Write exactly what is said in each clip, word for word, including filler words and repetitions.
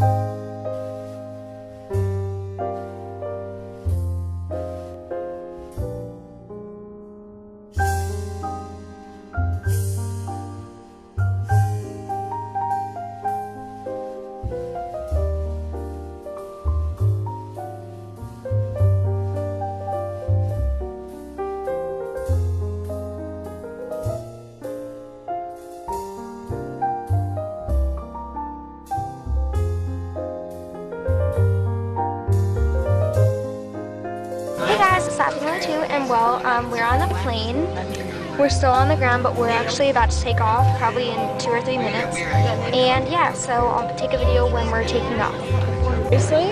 Two, and well, um, we're on a plane. We're still on the ground, but we're actually about to take off, probably in two or three minutes. And yeah, so I'll take a video when we're taking off. Seriously?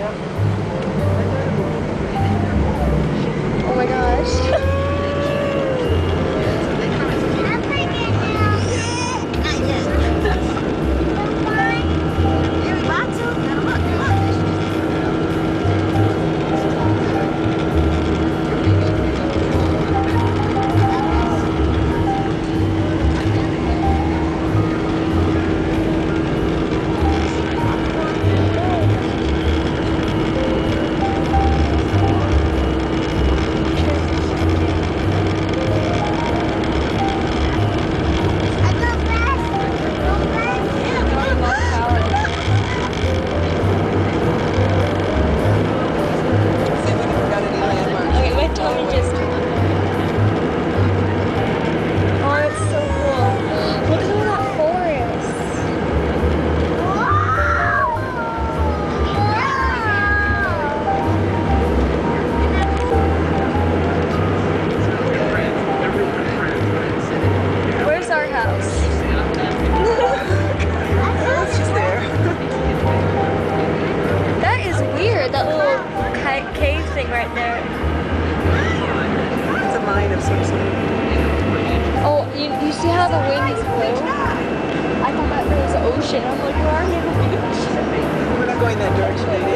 Oh my gosh. Right there. It's a mine of some sort. Oh, you, you see how the wind is blue? I thought that was the ocean. I'm like, where are you? We're not going that direction, lady.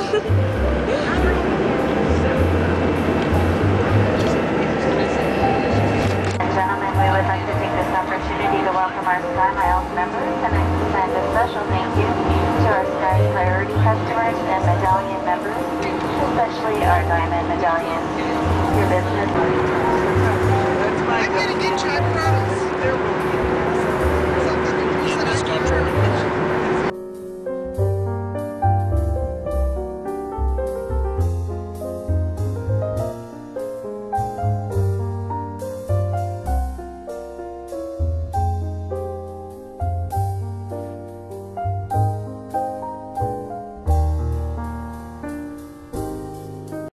Gentlemen, we would like to take this opportunity to welcome our SkyMiles members and extend a special thank you to our Sky Priority customers and Medallion members, especially our Diamond Medallion. Your business. That's fine. I'm getting in, I promise.